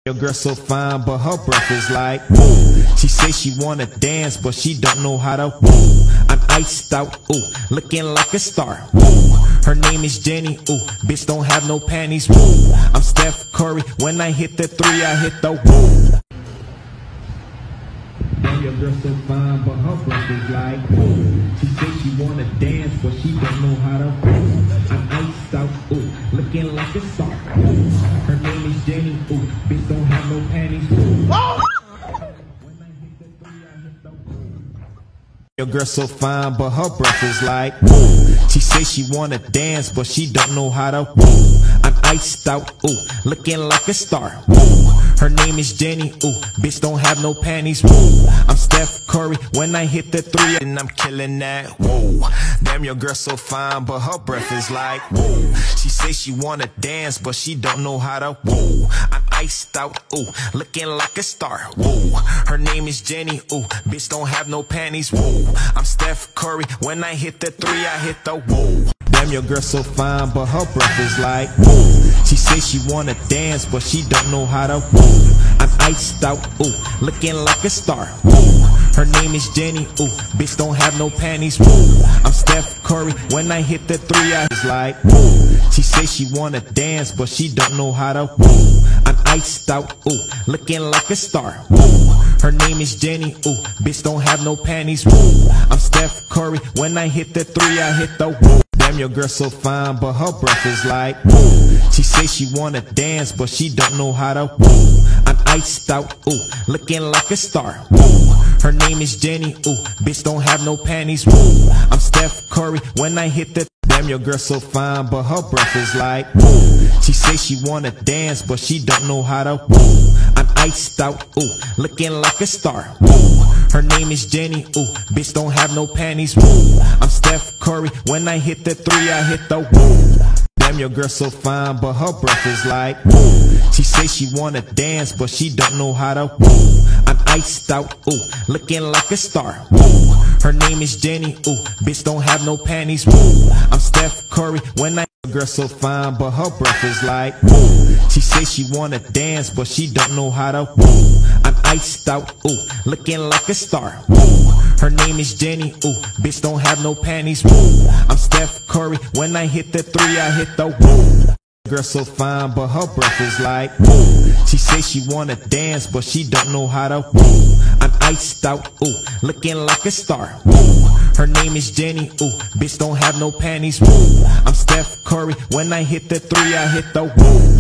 Your girl so fine, but her breath is like woo. She say she wanna dance, but she don't know how to woo. I'm iced out, ooh, looking like a star, woo. Her name is Jenny, ooh, bitch don't have no panties, woo. I'm Steph Curry, when I hit the three, I hit the woo. Damn, your girl so fine, but her breath is like woo. She say she wanna dance, but she don't know how to woo. I'm iced out, ooh, looking like a star, woo. Her name is Jenny, ooh, bitch don't have no panties, woo. When I hit the three, I hit the woo. Your girl so fine, but her breath is like woo. She say she wanna dance, but she don't know how to woo. I'm iced out, ooh, looking like a star, woo. Her name is Jenny, ooh, bitch don't have no panties, woo. I'm Steph Curry, when I hit the three, and I'm killing that, whoa. Damn, your girl so fine, but her breath is like, whoa. She say she wanna dance, but she don't know how to, whoa. I'm iced out, ooh, looking like a star, whoa. Her name is Jenny, ooh, bitch don't have no panties, whoa. I'm Steph Curry, when I hit the three, I hit the, whoa. Damn, your girl so fine, but her breath is like, whoa. She say she wanna dance, but she don't know how to, whoa. I'm iced out, ooh, looking like a star, whoa. Her name is Jenny, ooh, bitch don't have no panties, woo. I'm Steph Curry, when I hit the three, I was like, woo. She say she wanna dance, but she don't know how to, woo. I'm iced out, ooh, looking like a star, woo. Her name is Jenny, ooh, bitch don't have no panties, woo. I'm Steph Curry, when I hit the three, I hit the, woo. Damn, your girl so fine, but her breath is like, woo. She say she wanna dance, but she don't know how to, woo. I'm iced out, ooh, looking like a star, woo. Her name is Jenny, ooh, bitch don't have no panties, woo. I'm Steph Curry, when I hit the, damn, your girl so fine, but her breath is like, woo. She say she wanna dance, but she don't know how to, woo. I'm iced out, ooh, looking like a star, woo. Her name is Jenny, ooh, bitch don't have no panties, woo. I'm Steph Curry, when I hit the three, I hit the, woo. Damn, your girl so fine, but her breath is like, woo. She say she wanna dance, but she don't know how to, woo. I'm iced out, ooh, looking like a star, woo. Her name is Jenny, ooh, bitch don't have no panties, woo. I'm Steph Curry, when I, girl so fine, but her breath is like, woo. She say she wanna dance, but she don't know how to, woo. I'm iced out, ooh, looking like a star, woo. Her name is Jenny, ooh, bitch don't have no panties, woo. I'm Steph Curry, when I hit the three, I hit the, woo. Girl so fine, but her breath is like, woo. She say she wanna dance, but she don't know how to, woo. I'm iced out, ooh, looking like a star, woo. Her name is Jenny, ooh, bitch don't have no panties, woo. I'm Steph Curry, when I hit the three, I hit the, woo.